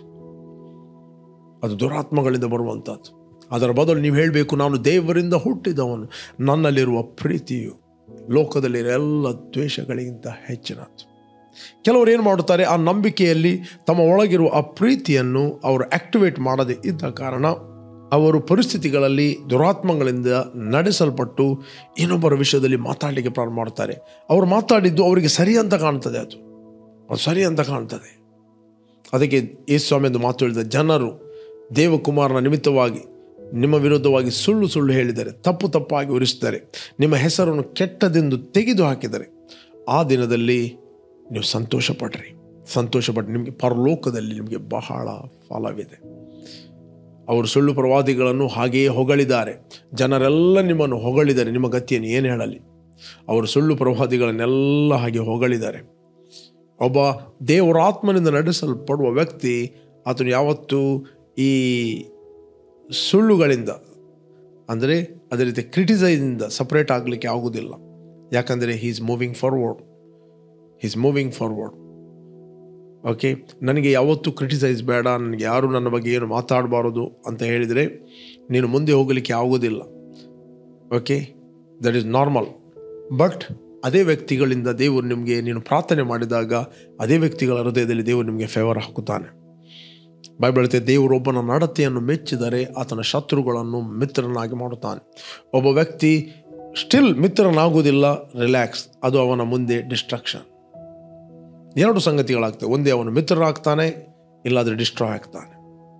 ಅದು ದುರಾತ್ಮಗಳಿಂದ ಬರುವಂಥದ್ದು. ಅದರ ಬದಲು ನೀವು ಹೇಳಬೇಕು, ನಾನು ದೇವರಿಂದ ಹುಟ್ಟಿದವನು, ನನ್ನಲ್ಲಿರುವ ಪ್ರೀತಿಯು ಲೋಕದಲ್ಲಿರೋ ಎಲ್ಲ ದ್ವೇಷಗಳಿಗಿಂತ ಹೆಚ್ಚಿನದು. ಕೆಲವರು ಏನು ಮಾಡುತ್ತಾರೆ, ಆ ನಂಬಿಕೆಯಲ್ಲಿ ತಮ್ಮ ಒಳಗಿರುವ ಆ ಪ್ರೀತಿಯನ್ನು ಅವರು ಆಕ್ಟಿವೇಟ್ ಮಾಡದೇ ಇದ್ದ ಕಾರಣ ಅವರು ಪರಿಸ್ಥಿತಿಗಳಲ್ಲಿ ದುರಾತ್ಮಗಳಿಂದ ನಡೆಸಲ್ಪಟ್ಟು ಇನ್ನೊಬ್ಬರ ವಿಷಯದಲ್ಲಿ ಮಾತಾಡಲಿಕ್ಕೆ ಪ್ರಾರಂಭ ಮಾಡ್ತಾರೆ. ಅವರು ಮಾತಾಡಿದ್ದು ಅವರಿಗೆ ಸರಿ ಅಂತ ಕಾಣ್ತದೆ, ಅದು ಅದು ಸರಿ ಅಂತ ಕಾಣ್ತದೆ. ಅದಕ್ಕೆ ಯೇಸು ಸ್ವಾಮಿ ಎಂದು ಮಾತು ಹೇಳಿದ, ಜನರು ದೇವಕುಮಾರನ ನಿಮಿತ್ತವಾಗಿ ನಿಮ್ಮ ವಿರುದ್ಧವಾಗಿ ಸುಳ್ಳು ಸುಳ್ಳು ಹೇಳಿದರೆ, ತಪ್ಪು ತಪ್ಪಾಗಿ ಉರಿಸಿದ್ದಾರೆ, ನಿಮ್ಮ ಹೆಸರನ್ನು ಕೆಟ್ಟದೆಂದು ತೆಗೆದು ಹಾಕಿದರೆ, ಆ ದಿನದಲ್ಲಿ ನೀವು ಸಂತೋಷಪಡ್ರಿ. ಸಂತೋಷಪಟ್ಟು ನಿಮಗೆ ಪರಲೋಕದಲ್ಲಿ ನಿಮಗೆ ಬಹಳ ಫಲವಿದೆ. ಅವರು ಸುಳ್ಳು ಪ್ರವಾದಿಗಳನ್ನು ಹಾಗೆಯೇ ಹೊಗಳಿದ್ದಾರೆ. ಜನರೆಲ್ಲ ನಿಮ್ಮನ್ನು ಹೊಗಳಿದ್ದಾರೆ, ನಿಮ್ಮ ಗತಿಯನ್ನು ಏನು ಹೇಳಲಿ? ಅವರು ಸುಳ್ಳು ಪ್ರವಾದಿಗಳನ್ನೆಲ್ಲ ಹಾಗೆ ಹೊಗಳಿದ್ದಾರೆ. ಒಬ್ಬ ದೇವರಾತ್ಮನಿಂದ ನಡೆಸಲ್ಪಡುವ ವ್ಯಕ್ತಿ ಆತನು ಯಾವತ್ತೂ ಈ ಸುಳ್ಳುಗಳಿಂದ, ಅಂದರೆ ಅದೇ ರೀತಿ ಕ್ರಿಟಿಸೈಸಿಂದ ಸಪ್ರೇಟ್ ಆಗಲಿಕ್ಕೆ ಆಗೋದಿಲ್ಲ. ಯಾಕಂದರೆ he is moving forward, he is moving forward. Okay, ನನಗೆ ಯಾವತ್ತೂ ಕ್ರಿಟಿಸೈಸ್ ಬೇಡ, ನನಗೆ ಯಾರು ನನ್ನ ಬಗ್ಗೆ ಏನು ಮಾತಾಡಬಾರದು ಅಂತ ಹೇಳಿದರೆ ನೀನು ಮುಂದೆ ಹೋಗಲಿಕ್ಕೆ ಆಗೋದಿಲ್ಲ. Okay, that is normal. But ಅದೇ ವ್ಯಕ್ತಿಗಳಿಂದ ದೇವರು ನಿಮಗೆ, ನೀನು ಪ್ರಾರ್ಥನೆ ಮಾಡಿದಾಗ ಅದೇ ವ್ಯಕ್ತಿಗಳ ಹೃದಯದಲ್ಲಿ ದೇವರು ನಿಮಗೆ ಫೇವರ್ ಹಾಕುತ್ತಾನೆ. ಬೈಬಲ್ ಹೇಳುತ್ತೆ, ದೇವರೊಬ್ಬನ ನಡತೆಯನ್ನು ಮೆಚ್ಚಿದರೆ ಆತನ ಶತ್ರುಗಳನ್ನು ಮಿತ್ರನಾಗಿ ಮಾಡುತ್ತಾನೆ. ಒಬ್ಬ ವ್ಯಕ್ತಿ ಸ್ಟಿಲ್ ಮಿತ್ರನಾಗುವುದಿಲ್ಲ, ರಿಲ್ಯಾಕ್ಸ್, ಅದು ಅವನ ಮುಂದೆ ಡಿಸ್ಟ್ರಾಕ್ಷನ್. ಎರಡು ಸಂಗತಿಗಳಾಗ್ತವೆ, ಒಂದೇ ಅವನು ಮಿತ್ರರಾಗ್ತಾನೆ, ಇಲ್ಲಾದರೆ ಡಿಸ್ಟ್ರಾಯ್ ಆಗ್ತಾನೆ.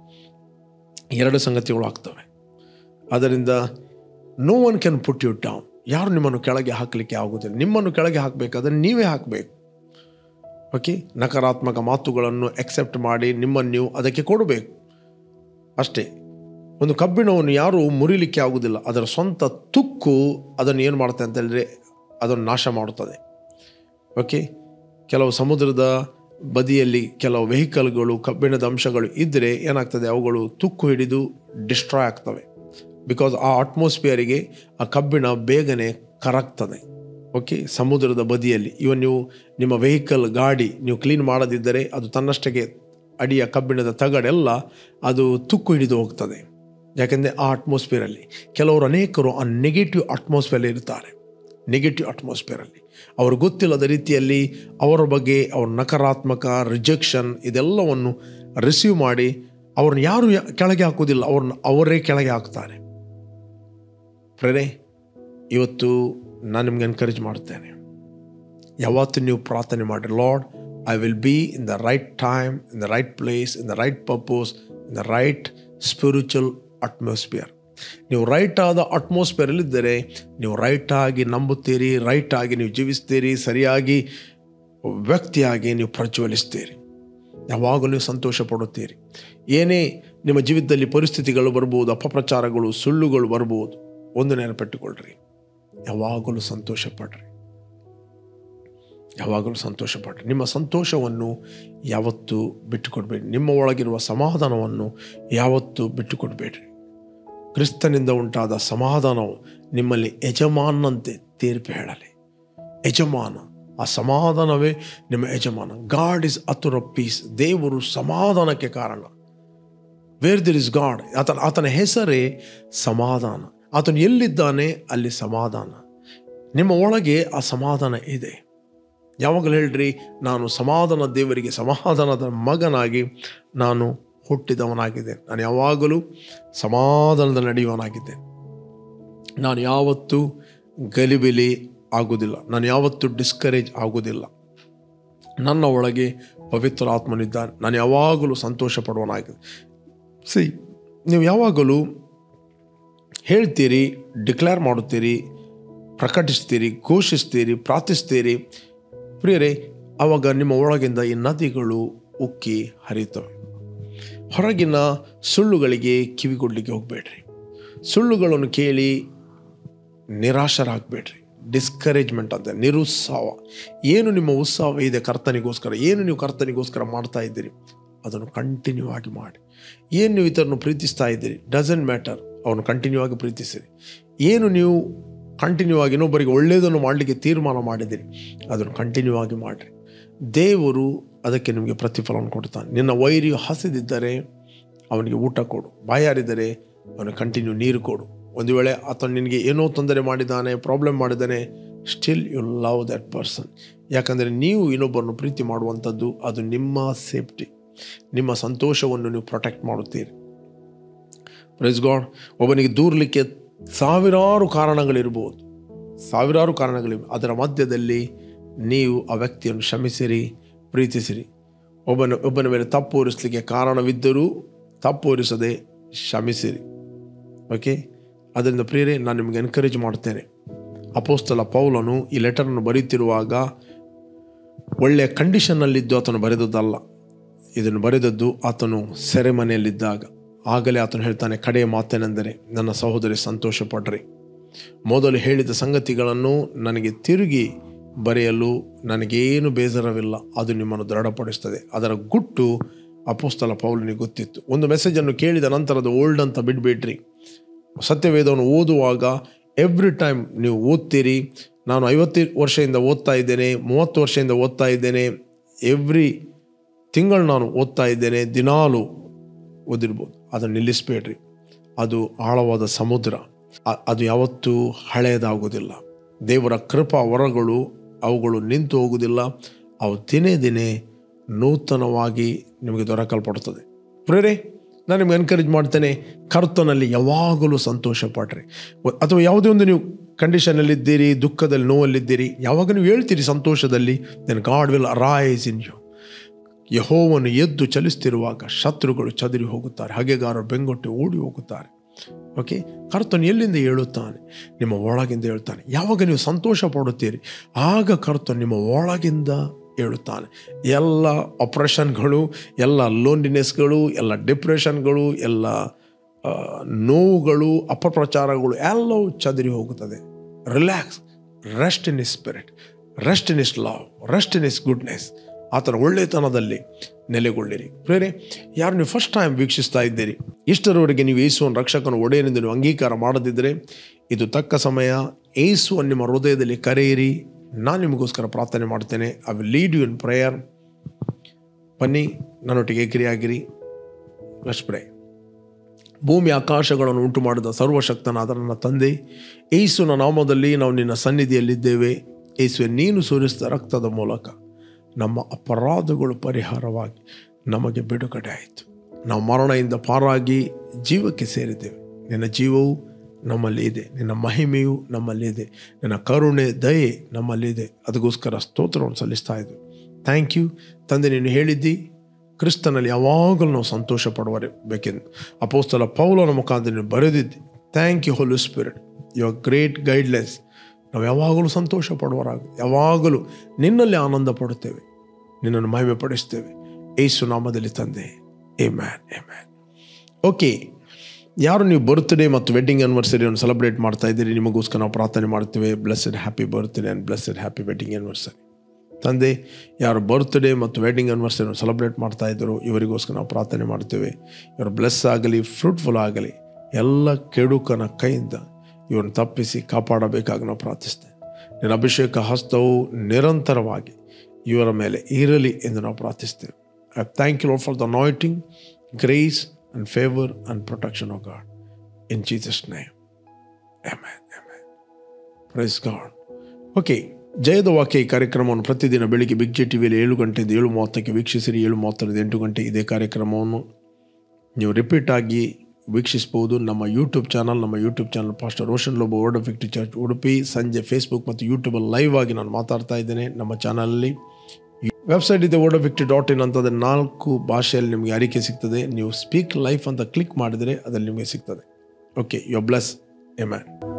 ಎರಡು ಸಂಗತಿಗಳು ಆಗ್ತವೆ. ಅದರಿಂದ no one can put you down. ಯಾರು ನಿಮ್ಮನ್ನು ಕೆಳಗೆ ಹಾಕಲಿಕ್ಕೆ ಆಗುವುದಿಲ್ಲ. ನಿಮ್ಮನ್ನು ಕೆಳಗೆ ಹಾಕಬೇಕಾದ್ರೆ ನೀವೇ ಹಾಕಬೇಕು. ಓಕೆ, ನಕಾರಾತ್ಮಕ ಮಾತುಗಳನ್ನು ಎಕ್ಸೆಪ್ಟ್ ಮಾಡಿ ನಿಮ್ಮನ್ನು ನೀವು ಅದಕ್ಕೆ ಕೊಡಬೇಕು ಅಷ್ಟೇ. ಒಂದು ಕಬ್ಬಿಣವನ್ನು ಯಾರೂ ಮುರಿಲಿಕ್ಕೆ ಆಗುವುದಿಲ್ಲ, ಅದರ ಸ್ವಂತ ತುಕ್ಕು ಅದನ್ನು ಏನು ಮಾಡುತ್ತೆ ಅಂತ ಹೇಳಿದ್ರೆ ಅದನ್ನು ನಾಶ ಮಾಡುತ್ತದೆ. ಓಕೆ, ಕೆಲವು ಸಮುದ್ರದ ಬದಿಯಲ್ಲಿ ಕೆಲವು ವೆಹಿಕಲ್ಗಳು, ಕಬ್ಬಿಣದ ಅಂಶಗಳು ಇದ್ದರೆ ಏನಾಗ್ತದೆ, ಅವುಗಳು ತುಕ್ಕು ಹಿಡಿದು ಡಿಸ್ಟ್ರಾಯ್ ಆಗ್ತವೆ. ಬಿಕಾಸ್ ಆ ಅಟ್ಮಾಸ್ಫಿಯರಿಗೆ ಆ ಕಬ್ಬಿಣ ಬೇಗನೆ ಕರಗ್ತದೆ. ಓಕೆ, ಸಮುದ್ರದ ಬದಿಯಲ್ಲಿ ಇವನ್ ನೀವು ನಿಮ್ಮ ವೆಹಿಕಲ್, ಗಾಡಿ ನೀವು ಕ್ಲೀನ್ ಮಾಡದಿದ್ದರೆ ಅದು ತನ್ನಷ್ಟಕ್ಕೆ ಅಡಿಯ ಕಬ್ಬಿಣದ ತಗಡೆಲ್ಲ ಅದು ತುಕ್ಕು ಹಿಡಿದು ಹೋಗ್ತದೆ. ಯಾಕೆಂದರೆ ಆ ಅಟ್ಮಾಸ್ಫಿಯರಲ್ಲಿ ಕೆಲವರು, ಅನೇಕರು ಆ ನೆಗೆಟಿವ್ ಅಟ್ಮಾಸ್ಫಿಯರಲ್ಲಿ ಇರ್ತಾರೆ. ನೆಗೆಟಿವ್ ಅಟ್ಮಾಸ್ಫಿಯರಲ್ಲಿ ಅವರು ಗೊತ್ತಿಲ್ಲದ ರೀತಿಯಲ್ಲಿ ಅವರ ಬಗ್ಗೆ ಅವ್ರ ನಕಾರಾತ್ಮಕ ರಿಜೆಕ್ಷನ್ ಇದೆಲ್ಲವನ್ನು ರಿಸೀವ್ ಮಾಡಿ ಅವ್ರನ್ನ ಯಾರು ಕೆಳಗೆ ಹಾಕೋದಿಲ್ಲ, ಅವ್ರನ್ನ ಅವರೇ ಕೆಳಗೆ ಹಾಕ್ತಾರೆ. ಪ್ರೇರೆ, ಇವತ್ತು ನಾನು ನಿಮ್ಗೆ ಎನ್ಕರೇಜ್ ಮಾಡ್ತೇನೆ, ಯಾವತ್ತು ನೀವು ಪ್ರಾರ್ಥನೆ ಮಾಡಿ, Lord I will be in the right time, in the right place, in the right purpose, in the right spiritual atmosphere. ನೀವು ರೈಟ್ ಆದ ಅಟ್ಮಾಸ್ಫಿಯರಲ್ಲಿದ್ದರೆ ನೀವು ರೈಟಾಗಿ ನಂಬುತ್ತೀರಿ, ರೈಟಾಗಿ ನೀವು ಜೀವಿಸ್ತೀರಿ, ಸರಿಯಾಗಿ ವ್ಯಕ್ತಿಯಾಗಿ ನೀವು ಪ್ರಜ್ವಲಿಸ್ತೀರಿ, ಯಾವಾಗಲೂ ನೀವು ಸಂತೋಷ ಪಡುತ್ತೀರಿ. ಏನೇ ನಿಮ್ಮ ಜೀವಿತದಲ್ಲಿ ಪರಿಸ್ಥಿತಿಗಳು ಬರ್ಬೋದು, ಅಪಪ್ರಚಾರಗಳು, ಸುಳ್ಳುಗಳು ಬರ್ಬೋದು, ಒಂದು ನೆನಪಿಟ್ಟುಕೊಳ್ಳ್ರಿ, ಯಾವಾಗಲೂ ಸಂತೋಷ ಪಡ್ರಿ, ಯಾವಾಗಲೂ ಸಂತೋಷ ಪಡ್ರಿ. ನಿಮ್ಮ ಸಂತೋಷವನ್ನು ಯಾವತ್ತೂ ಬಿಟ್ಟುಕೊಡ್ಬೇಡಿ. ನಿಮ್ಮ ಒಳಗಿರುವ ಸಮಾಧಾನವನ್ನು ಯಾವತ್ತೂ ಬಿಟ್ಟುಕೊಡ್ಬೇಡ್ರಿ. ಕ್ರಿಸ್ತನಿಂದ ಉಂಟಾದ ಸಮಾಧಾನವು ನಿಮ್ಮಲ್ಲಿ ಯಜಮಾನಂತೆ ತೀರ್ಪು ಹೇಳಲಿ. ಯಜಮಾನ, ಆ ಸಮಾಧಾನವೇ ನಿಮ್ಮ ಯಜಮಾನ. God is author of peace. ದೇವರು ಸಮಾಧಾನಕ್ಕೆ ಕಾರಣ. ವೇರ್ ದೇರ್ ಇಸ್ ಗಾಡ್, ಆತನ ಆತನ ಹೆಸರೇ ಸಮಾಧಾನ. ಆತನು ಎಲ್ಲಿದ್ದಾನೆ ಅಲ್ಲಿ ಸಮಾಧಾನ. ನಿಮ್ಮ ಒಳಗೆ ಆ ಸಮಾಧಾನ ಇದೆ. ಯಾವಾಗಲೂ ಹೇಳ್ರಿ, ನಾನು ಸಮಾಧಾನ ದೇವರಿಗೆ ಸಮಾಧಾನದ ಮಗನಾಗಿ ನಾನು ಹುಟ್ಟಿದವನಾಗಿದ್ದೇನೆ. ನಾನು ಯಾವಾಗಲೂ ಸಮಾಧಾನದಲ್ಲಿ ನಡೆಯುವವನಾಗಿದ್ದೇನೆ. ನಾನು ಯಾವತ್ತೂ ಗಲಿಬಿಲಿ ಆಗುವುದಿಲ್ಲ, ನಾನು ಯಾವತ್ತೂ ಡಿಸ್ಕರೇಜ್ ಆಗುವುದಿಲ್ಲ. ನನ್ನ ಒಳಗೆ ಪವಿತ್ರ ಆತ್ಮನಿದ್ದಾನೆ. ನಾನು ಯಾವಾಗಲೂ ಸಂತೋಷ ಪಡುವನಾಗಿದೆ. ಸಿ, ನೀವು ಯಾವಾಗಲೂ ಹೇಳ್ತೀರಿ, ಡಿಕ್ಲೇರ್ ಮಾಡುತ್ತೀರಿ, ಪ್ರಕಟಿಸ್ತೀರಿ, ಘೋಷಿಸ್ತೀರಿ, ಪ್ರಾರ್ಥಿಸ್ತೀರಿ ಪ್ರಿಯರೇ, ಆವಾಗ ನಿಮ್ಮ ಒಳಗಿಂದ ಈ ನದಿಗಳು ಉಕ್ಕಿ ಹರಿತವೆ. ಹೊರಗಿನ ಸುಳ್ಳುಗಳಿಗೆ ಕಿವಿಗೊಡ್ಲಿಕ್ಕೆ ಹೋಗಬೇಡ್ರಿ. ಸುಳ್ಳುಗಳನ್ನು ಕೇಳಿ ನಿರಾಶರಾಗಬೇಡ್ರಿ. ಡಿಸ್ಕರೇಜ್ಮೆಂಟ್ ಅಂತ, ನಿರುತ್ಸಾಹ. ಏನು ನಿಮ್ಮ ಉತ್ಸಾಹ ಇದೆ ಕರ್ತನಿಗೋಸ್ಕರ, ಏನು ನೀವು ಕರ್ತನಿಗೋಸ್ಕರ ಮಾಡ್ತಾ ಇದ್ದೀರಿ ಅದನ್ನು ಕಂಟಿನ್ಯೂ ಆಗಿ ಮಾಡಿ. ಏನು ನೀವು ಇತರನ್ನು ಪ್ರೀತಿಸ್ತಾ ಇದ್ದೀರಿ, ಡಸಂಟ್ ಮ್ಯಾಟರ್, ಅವನು ಕಂಟಿನ್ಯೂ ಆಗಿ ಪ್ರೀತಿಸಿರಿ. ಏನು ನೀವು ಕಂಟಿನ್ಯೂ ಆಗಿ ಇನ್ನೊಬ್ಬರಿಗೆ ಒಳ್ಳೆಯದನ್ನು ಮಾಡಲಿಕ್ಕೆ ತೀರ್ಮಾನ ಮಾಡಿದ್ದೀರಿ ಅದನ್ನು ಕಂಟಿನ್ಯೂ ಆಗಿ ಮಾಡಿರಿ. ದೇವರು ಅದಕ್ಕೆ ನಿಮಗೆ ಪ್ರತಿಫಲವನ್ನು ಕೊಡ್ತಾನೆ. ನಿನ್ನ ವೈರಿಯು ಹಸಿದಿದ್ದರೆ ಅವನಿಗೆ ಊಟ ಕೊಡು, ಬಾಯಾರಿದ್ದರೆ ಅವನಿಗೆ ಕಂಟಿನ್ಯೂ ನೀರು ಕೊಡು. ಒಂದು ವೇಳೆ ಆತನು ನಿನಗೆ ಏನೋ ತೊಂದರೆ ಮಾಡಿದ್ದಾನೆ, ಪ್ರಾಬ್ಲಮ್ ಮಾಡಿದ್ದಾನೆ, still you love that person. ಯಾಕಂದರೆ ನೀವು ಇನ್ನೊಬ್ಬರನ್ನು ಪ್ರೀತಿ ಮಾಡುವಂಥದ್ದು ಅದು ನಿಮ್ಮ ಸೇಫ್ಟಿ, ನಿಮ್ಮ ಸಂತೋಷವನ್ನು ನೀವು ಪ್ರೊಟೆಕ್ಟ್ ಮಾಡುತ್ತೀರಿ. Praise God. ಒಬ್ಬನಿಗೆ ದೂರಲಿಕ್ಕೆ ಸಾವಿರಾರು ಕಾರಣಗಳಿರ್ಬೋದು, ಸಾವಿರಾರು ಕಾರಣಗಳಿವೆ. ಅದರ ಮಧ್ಯದಲ್ಲಿ ನೀವು ಆ ವ್ಯಕ್ತಿಯನ್ನು ಕ್ಷಮಿಸಿರಿ, ಪ್ರೀತಿಸಿರಿ. ಒಬ್ಬನ ಒಬ್ಬನ ಮೇಲೆ ತಪ್ಪು ಹೊರಿಸಲಿಕ್ಕೆ ಕಾರಣವಿದ್ದರೂ ತಪ್ಪು ಹೊರಿಸದೆ ಕ್ಷಮಿಸಿರಿ. ಓಕೆ. ಅದರಿಂದ ಪ್ರಿಯರೇ, ನಾನು ನಿಮಗೆ ಎನ್ಕರೇಜ್ ಮಾಡ್ತೇನೆ. ಅಪೊಸ್ತಲ ಪೌಲನು ಈ ಲೆಟರನ್ನು ಬರೀತಿರುವಾಗ ಒಳ್ಳೆಯ ಕಂಡೀಷನ್ನಲ್ಲಿದ್ದು ಆತನು ಬರೆದದ್ದಲ್ಲ. ಇದನ್ನು ಬರೆದದ್ದು ಆತನು ಸೆರೆಮನೆಯಲ್ಲಿದ್ದಾಗ. ಆಗಲೇ ಆತನು ಹೇಳ್ತಾನೆ, ಕಡೆಯ ಮಾತೇನೆಂದರೆ ನನ್ನ ಸಹೋದರಿ ಸಂತೋಷ ಪಡ್ರಿ. ಮೊದಲು ಹೇಳಿದ ಸಂಗತಿಗಳನ್ನು ನನಗೆ ತಿರುಗಿ ಬರೆಯಲು ನನಗೇನು ಬೇಸರವಿಲ್ಲ, ಅದು ನಿಮ್ಮನ್ನು ದೃಢಪಡಿಸ್ತದೆ. ಅದರ ಗುಟ್ಟು ಅಪೊಸ್ತಲ ಪೌಲನಿಗೆ ಗೊತ್ತಿತ್ತು. ಒಂದು ಮೆಸೇಜನ್ನು ಕೇಳಿದ ನಂತರದ ಓಲ್ಡ್ ಅಂತ ಬಿಡಬೇಡ್ರಿ. ಸತ್ಯವೇದವನ್ನು ಓದುವಾಗ ಎವ್ರಿ ಟೈಮ್ ನೀವು ಓದ್ತೀರಿ. ನಾನು ಐವತ್ತು ವರ್ಷದಿಂದ ಓದ್ತಾ ಇದ್ದೇನೆ, ಮೂವತ್ತು ವರ್ಷದಿಂದ ಓದ್ತಾ ಇದ್ದೇನೆ, ಎವ್ರಿ ತಿಂಗಳು ನಾನು ಓದ್ತಾ ಇದ್ದೇನೆ, ದಿನಾಲು ಓದಿರ್ಬೋದು. ಅದನ್ನು ನಿಲ್ಲಿಸಬೇಡ್ರಿ. ಅದು ಆಳವಾದ ಸಮುದ್ರ, ಅದು ಯಾವತ್ತೂ ಹಳೆಯದಾಗುವುದಿಲ್ಲ. ದೇವರ ಕೃಪಾ ವರಗಳು ಅವುಗಳು ನಿಂತು ಹೋಗುವುದಿಲ್ಲ. ಅವು ದಿನೇ ದಿನೇ ನೂತನವಾಗಿ ನಿಮಗೆ ದೊರಕಲ್ಪಡುತ್ತದೆ. ಪ್ರೇರೆ, ನಾನು ನಿಮಗೆ ಎನ್ಕರೇಜ್ ಮಾಡ್ತೇನೆ, ಕರ್ತನಲ್ಲಿ ಯಾವಾಗಲೂ ಸಂತೋಷ ಪಡ್ರಿ. ಅಥವಾ ಯಾವುದೇ ಒಂದು ನೀವು ಕಂಡೀಷನಲ್ಲಿದ್ದೀರಿ, ದುಃಖದಲ್ಲಿ, ನೋವಲ್ಲಿದ್ದೀರಿ, ಯಾವಾಗ ನೀವು ಹೇಳ್ತೀರಿ ಸಂತೋಷದಲ್ಲಿ, then God will arise in you. ಯೆಹೋವನು ಎದ್ದು ಚಲಿಸ್ತಿರುವಾಗ ಶತ್ರುಗಳು ಚದರಿ ಹೋಗುತ್ತಾರೆ, ಹಗೆಗಾರರು ಬೆಂಗೊಟ್ಟು ಓಡಿ ಹೋಗುತ್ತಾರೆ. ಓಕೆ. ಕರ್ತನು ಎಲ್ಲಿಂದ ಹೇಳುತ್ತಾನೆ? ನಿಮ್ಮ ಒಳಗಿಂದ ಹೇಳ್ತಾನೆ. ಯಾವಾಗ ನೀವು ಸಂತೋಷ ಪಡುತ್ತೀರಿ ಆಗ ಕರ್ತನು ನಿಮ್ಮ ಒಳಗಿಂದ ಹೇಳುತ್ತಾನೆ. ಎಲ್ಲ ಆಪ್ರೇಷನ್ಗಳು, ಎಲ್ಲ ಲೋನ್ಲಿನೆಸ್ಗಳು, ಎಲ್ಲ ಡಿಪ್ರೆಷನ್ಗಳು, ಎಲ್ಲ ನೋವುಗಳು, ಅಪಪ್ರಚಾರಗಳು ಎಲ್ಲವೂ ಚದರಿ ಹೋಗುತ್ತದೆ. Relax, rest in his spirit, rest in his love, rest in his goodness. ಆತನ ಒಳ್ಳೆತನದಲ್ಲಿ ನೆಲೆಗೊಳ್ಳಿರಿ. ಪ್ರೇರೆ, ಯಾರು ನೀವು ಫಸ್ಟ್ ಟೈಮ್ ವೀಕ್ಷಿಸ್ತಾ ಇದ್ದೀರಿ, ಇಷ್ಟರವರೆಗೆ ನೀವು ಯೇಸುವನ್ನು ರಕ್ಷಕನ ಒಡೆಯನೆಂದು ನೀವು ಅಂಗೀಕಾರ ಮಾಡದಿದ್ದರೆ ಇದು ತಕ್ಕ ಸಮಯ. ಯೇಸುವನ್ನು ನಿಮ್ಮ ಹೃದಯದಲ್ಲಿ ಕರೆಯಿರಿ. ನಾನು ನಿಮಗೋಸ್ಕರ ಪ್ರಾರ್ಥನೆ ಮಾಡ್ತೇನೆ. I will lead you in prayer. ಬನ್ನಿ, ನನ್ನೊಟ್ಟಿಗೆ ಏಕರಿಯಾಗಿರಿ. Let's pray. ಭೂಮಿ ಆಕಾಶಗಳನ್ನು ಉಂಟು ಮಾಡಿದ ಸರ್ವಶಕ್ತನಾದ ನನ್ನ ತಂದೆ, ಯೇಸುವಿನ ನಾಮದಲ್ಲಿ ನಾವು ನಿನ್ನ ಸನ್ನಿಧಿಯಲ್ಲಿದ್ದೇವೆ. ಯೇಸುವೆ, ನೀನು ಸುರಿಸಿದ ರಕ್ತದ ಮೂಲಕ ನಮ್ಮ ಅಪರಾಧಗಳು ಪರಿಹಾರವಾಗಿ ನಮಗೆ ಬಿಡುಗಡೆ ಆಯಿತು. ನಾವು ಮರಣದಿಂದ ಪಾರಾಗಿ ಜೀವಕ್ಕೆ ಸೇರಿದ್ದೇವೆ. ನಿನ್ನ ಜೀವವು ನಮ್ಮಲ್ಲಿ ಇದೆ, ನಿನ್ನ ಮಹಿಮೆಯು ನಮ್ಮಲ್ಲಿ ಇದೆ, ನಿನ್ನ ಕರುಣೆ, ದಯೆ ನಮ್ಮಲ್ಲಿ ಇದೆ. ಅದಕ್ಕೋಸ್ಕರ ಸ್ತೋತ್ರವನ್ನು ಸಲ್ಲಿಸ್ತಾ ಇದ್ದೇವೆ. ಥ್ಯಾಂಕ್ ಯು ತಂದೆ. ನೀನು ಹೇಳಿದ್ದಿ ಕ್ರಿಸ್ತನಲ್ಲಿ ಯಾವಾಗಲೂ ನಾವು ಸಂತೋಷ ಪಡುವಬೇಕೆಂದು ಅಪೊಸ್ತಲ ಪೌಲನ ಮುಖಾಂತರ ನೀನು ಬರೆದಿದ್ದಿ. Thank you Holy Spirit, your great guidelines. ನಾವು ಯಾವಾಗಲೂ ಸಂತೋಷ ಪಡುವರಾಗ, ಯಾವಾಗಲೂ ನಿನ್ನಲ್ಲಿ ಆನಂದ ಪಡುತ್ತೇವೆ, ನಿನ್ನನ್ನು ಮಹಿಮೆ ಪಡಿಸ್ತೇವೆ. ಯೇಸು ನಾಮದಲ್ಲಿ ತಂದೆ, ಆಮೆನ್, ಆಮೆನ್. ಓಕೆ. ಯಾರು ನೀವು ಬರ್ತ್ಡೇ ಮತ್ತು ವೆಡ್ಡಿಂಗ್ ಆ್ಯನಿವರ್ಸರಿಯನ್ನು ಸೆಲೆಬ್ರೇಟ್ ಮಾಡ್ತಾ ಇದ್ದೀರಿ, ನಿಮಗೋಸ್ಕರ ನಾವು ಪ್ರಾರ್ಥನೆ ಮಾಡ್ತೇವೆ. Blessed happy birthday and blessed happy wedding anniversary. ತಂದೆ, ಯಾರು ಬರ್ತ್ಡೇ ಮತ್ತು ವೆಡ್ಡಿಂಗ್ ಆ್ಯನಿವರ್ಸರಿಯನ್ನು ಸೆಲೆಬ್ರೇಟ್ ಮಾಡ್ತಾ ಇದ್ದರು ಇವರಿಗೋಸ್ಕರ ನಾವು ಪ್ರಾರ್ಥನೆ ಮಾಡ್ತೇವೆ. ಇವರು ಬ್ಲೆಸ್ ಆಗಲಿ, ಫ್ರೂಟ್ಫುಲ್ ಆಗಲಿ, ಎಲ್ಲ ಕೆಡುಕನ ಕೈಯಿಂದ ಇವ್ರನ್ನ ತಪ್ಪಿಸಿ ಕಾಪಾಡಬೇಕಾಗಿ ನಾವು ಪ್ರಾರ್ಥಿಸ್ತೇವೆ. ನಿನ್ನ ಅಭಿಷೇಕ ಹಸ್ತವು ನಿರಂತರವಾಗಿ ಇವರ ಮೇಲೆ ಇರಲಿ ಎಂದು ನಾವು ಪ್ರಾರ್ಥಿಸ್ತೇವೆ. I thank you Lord for the anointing, grace and favor and protection of God. In Jesus' name. Amen. Amen. Praise God. Okay. ಜಯದ ವಾಕ್ಯ ಈ ಕಾರ್ಯಕ್ರಮವನ್ನು ಪ್ರತಿದಿನ ಬೆಳಿಗ್ಗೆ ಬಿಗ್ ಜೆ ಟಿವಿಯಲ್ಲಿ ಏಳು ಗಂಟೆಯಿಂದ ಏಳು ಮೂವತ್ತಕ್ಕೆ ವೀಕ್ಷಿಸಿರಿ. ಏಳು ಮೂವತ್ತರಿಂದ ಎಂಟು ಗಂಟೆ ಇದೇ ಕಾರ್ಯಕ್ರಮವನ್ನು ನೀವು ರಿಪೀಟ್ ಆಗಿ ವೀಕ್ಷಿಸ್ಬೋದು. ನಮ್ಮ ಯೂಟ್ಯೂಬ್ ಚಾನಲ್ ನಮ್ಮ YouTube channel pastor Roshan Lobo Word of Victory Church Udupi. ಸಂಜೆ ಫೇಸ್ಬುಕ್ ಮತ್ತು ಯೂಟ್ಯೂಬಲ್ಲಿ ಲೈವ್ ಆಗಿ ನಾನು ಮಾತಾಡ್ತಾ ಇದ್ದೇನೆ. ನಮ್ಮ ಚಾನಲಲ್ಲಿ ವೆಬ್ಸೈಟ್ ಇದೆ Word of Victory dot in ಅಂತಂದರೆ ನಾಲ್ಕು ಭಾಷೆಯಲ್ಲಿ ನಿಮಗೆ ಅರಿಕೆ ಸಿಗ್ತದೆ. ನೀವು ಸ್ಪೀಕ್ ಲೈಫ್ ಅಂತ ಕ್ಲಿಕ್ ಮಾಡಿದರೆ ಅದರಲ್ಲಿ ನಿಮಗೆ ಸಿಗ್ತದೆ. Okay, you are bless. Amen.